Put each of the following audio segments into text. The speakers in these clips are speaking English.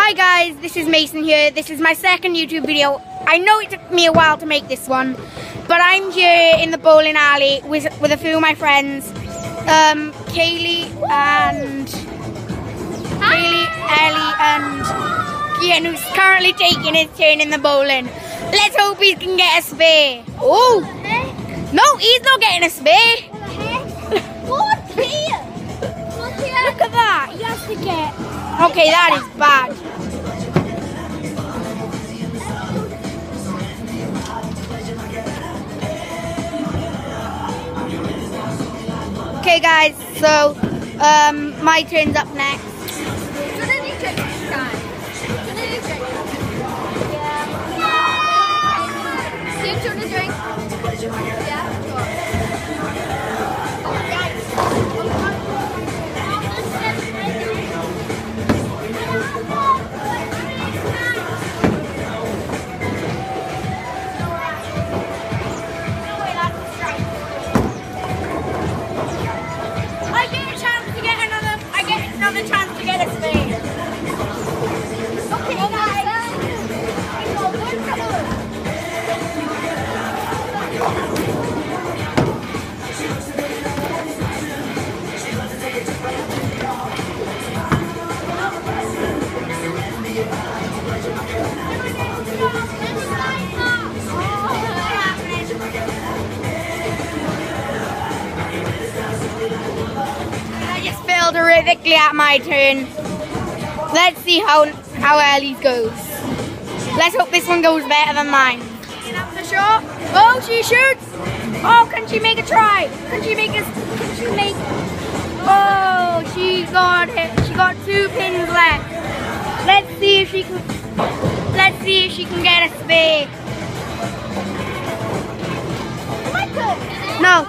Hi guys, this is Mason here. This is my second YouTube video. I know it took me a while to make this one, but I'm here in the bowling alley with a few of my friends, Kaylee, Ellie, and Kian, who's currently taking his turn in the bowling. Let's hope he can get a spare. Oh! No, he's not getting a spare. What's here? Look at that. He has to get... Okay, that is bad. Okay guys, so my turn's up next. Shouldn't you drink this time? Shouldn't you drink? Yeah. Do you want to drink? Yeah, sure. Another chance to get a spare. Okay, guys. I just failed horrifically at my turn. Let's see how Ellie's goes. Let's hope this one goes better than mine. And up the shot. Oh, she shoots. Oh, can she make a try? Can she make? Oh, she got it. She got 2 pins left. Let's see if she can get a spare. No.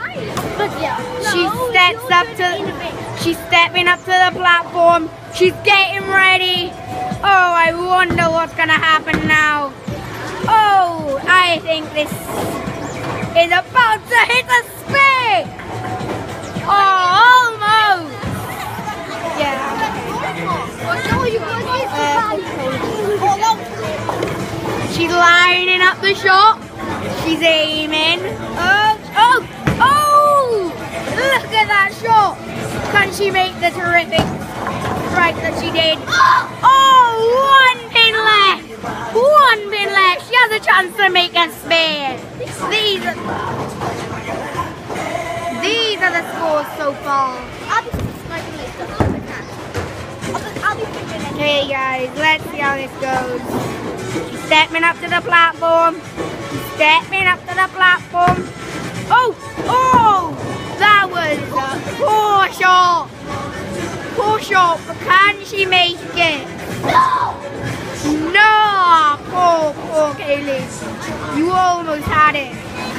She's stepping up to the platform. She's getting ready. Oh, I wonder what's gonna happen now. Oh, I think this is about to hit a spare. Oh, almost. Yeah. She's lining up the shot. She's aiming. Oh! Look at that shot. Can she make the terrific strike that she did? Oh, 1 pin left. 1 pin left. She has a chance to make a spare. These are the scores so far. Okay guys, let's see how this goes. She's stepping up to the platform. Oh! That was a poor shot. But can she make it? No! Poor Kaylee. You almost had it.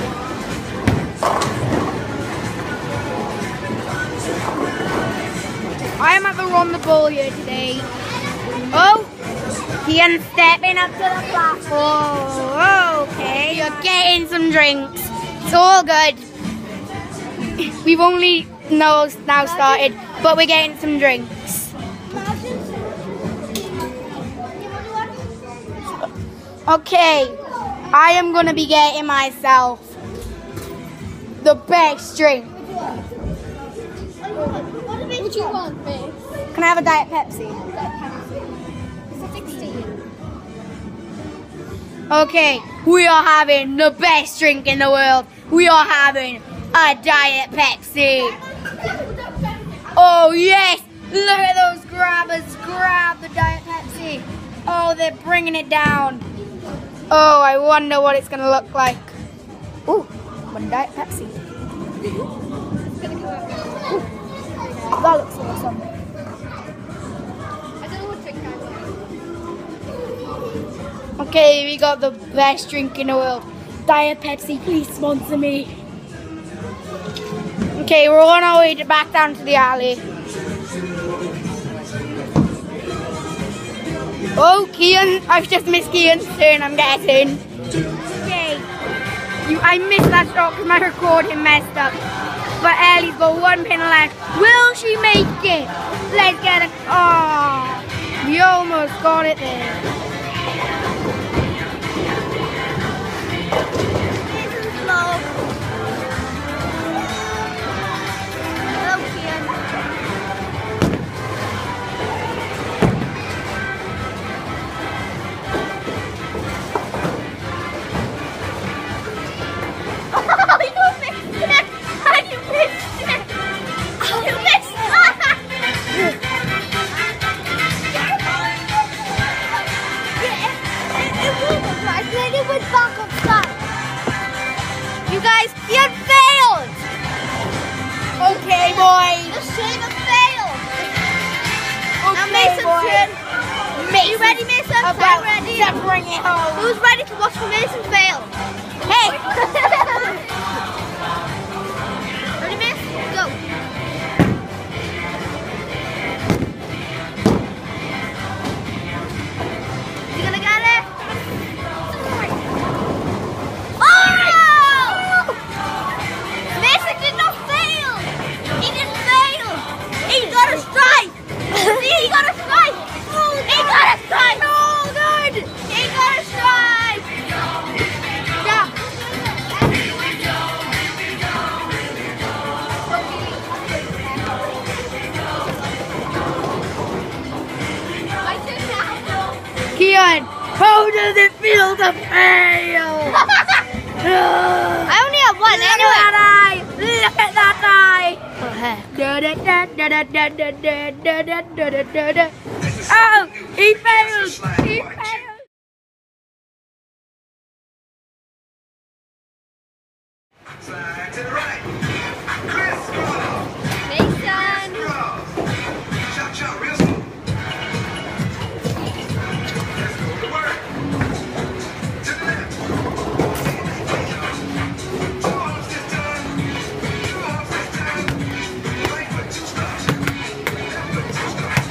I am at the Rhondda Bowl here today. Oh! Kian's stepping up to the platform. Okay, you're getting some drinks. It's all good. We've only now started, but we're getting some drinks. Okay, I am going to be getting myself the best drink. What do you want, babe? Can I have a Diet Pepsi? It's 16. Okay, we are having the best drink in the world. We are having a Diet Pepsi. Oh yes, look at those grabbers. Grab the Diet Pepsi. Oh, they're bringing it down. Oh, I wonder what it's going to look like. Ooh, 1 Diet Pepsi. Ooh, that looks awesome. Okay, we got the best drink in the world. Diet Pepsi, please sponsor me. Okay, we're on our way back down to the alley. Oh, Kian, I've just missed Kian's turn, I'm getting. Okay, I missed that shot because my recording messed up. But Ellie's got 1 pin left. Will she make it? Let's get it. Oh, We almost got it there. You guys, you failed! Okay, boys. The Shaver failed! Now Okay, Mason's boys. turn. You ready, Mason? About I'm ready. to bring it home. Who's ready to watch Mason fail? Hey! Ready, Miss? Go. You gonna get it? Oh! Mason did not fail. He didn't fail. He got a strike. See, he got a strike. He got a strike. No, good. He got a strike. Yeah. Kian, how does it feel to fail? I only have one Look anyway. at that eye! Look at that eye! Oh, he failed! He failed! Slide to the right. Crisscross. Mason. Cross. Chop, chop, real slow. Let's go to work. To the left. Two hops this time. Two hops this time. Right foot, two stops. Left foot, two stops.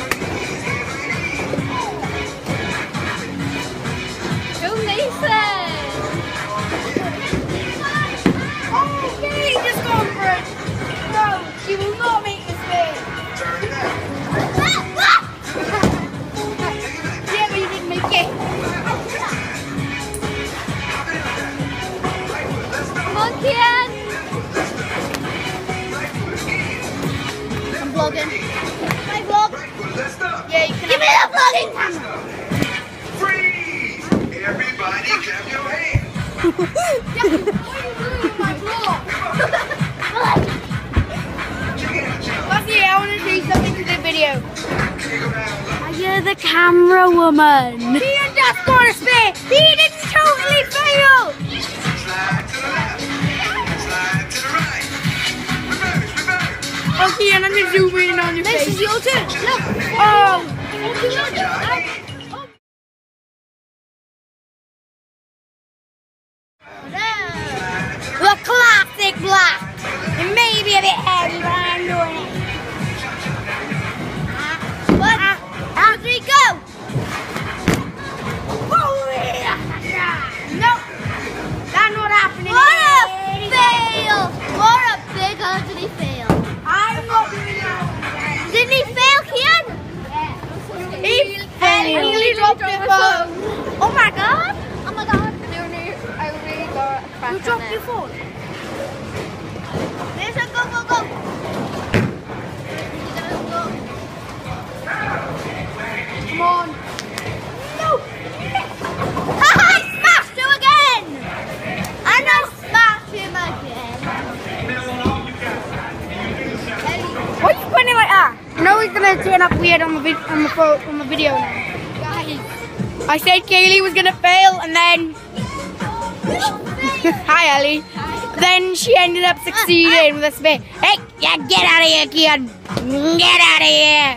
Go Mason. Okay, just go for it! No, she will not make mistake! Turn it out. Yeah, but you didn't make it! Right foot, let's go. Come on, Kian. Right foot again. I'm vlogging. My vlog. Right foot, let's go. Yeah, you can Give me the vlogging camera. Freeze! Everybody clap your hands. Check it out, y'all. Let's see, I want to say something to the video. Can you go down low? You're the camera woman. He just got a spin. He didn't totally fail. Slide to the left. Slide to the right. Reverse, reverse. Okay, and I'm gonna zoom in on your This face. is your turn. Look. Oh, the classic black. It may be a bit heavy, but I'm doing it. One, two, three, go. Oh, yeah. Nope, that's not happening. What a fail. What a big ugly fail. I'm not doing that. Didn't he fail, Kian? He failed. He dropped the phone. Oh my god. Oh my god. I really got a crack. You dropped your phone. Mason, go, go, go. Come on. No. I smashed him again. And I smashed him again. Why are you putting it like that? No, he's gonna turn up weird on the video now. Guys, I said Kaylee was gonna fail, and then hi Ellie. Then she ended up succeeding with a spin. Hey, yeah, get out of here, kid. Get out of here.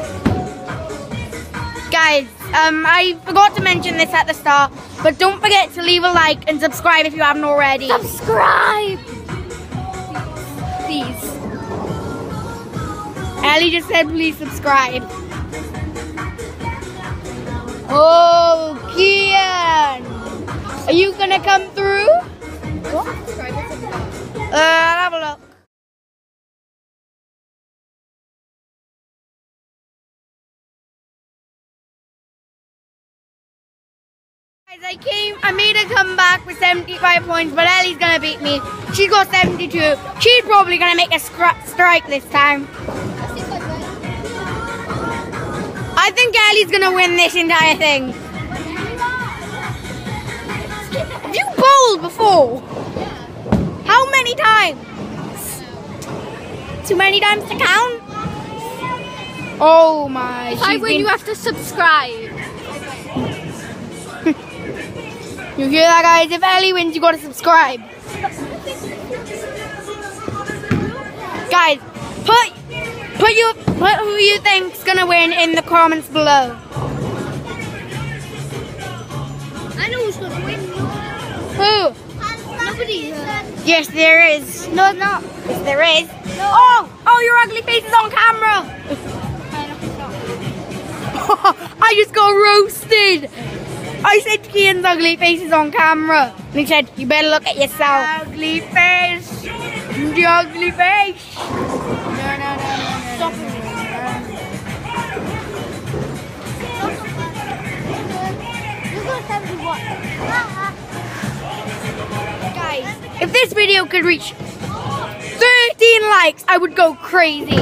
Guys, I forgot to mention this at the start, but don't forget to leave a like and subscribe if you haven't already. Subscribe. Please. Ellie just said please subscribe. Oh, Kian. Are you gonna come through? What? Have a look. Guys, I made her come back with 75 points, but Ellie's gonna beat me. She got 72. She's probably gonna make a strike this time. I think Ellie's gonna win this entire thing. Have you bowled before? How many times? Too many times to count? Oh my. If I win, you have to subscribe. You hear that, guys? If Ellie wins, you gotta subscribe. Guys, put who you think's gonna win in the comments below. I know who's gonna win. Who? Nobody. Yes, there is. No, it's not. Yes, there is. No. Oh, your ugly face is on camera. I just got roasted. I said Kian's ugly face is on camera. And he said, you better look at yourself. Ugly face. The ugly face. No. Stop Guys, if this video could reach 13 likes, I would go crazy.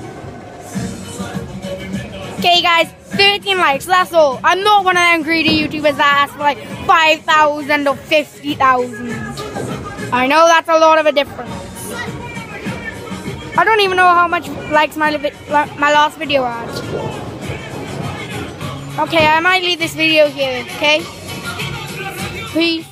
Okay, guys, 13 likes, that's all. I'm not one of them greedy YouTubers that asks for like 5,000 or 50,000. I know that's a lot of a difference. I don't even know how much likes my last video had. Okay, I might leave this video here, okay? Peace.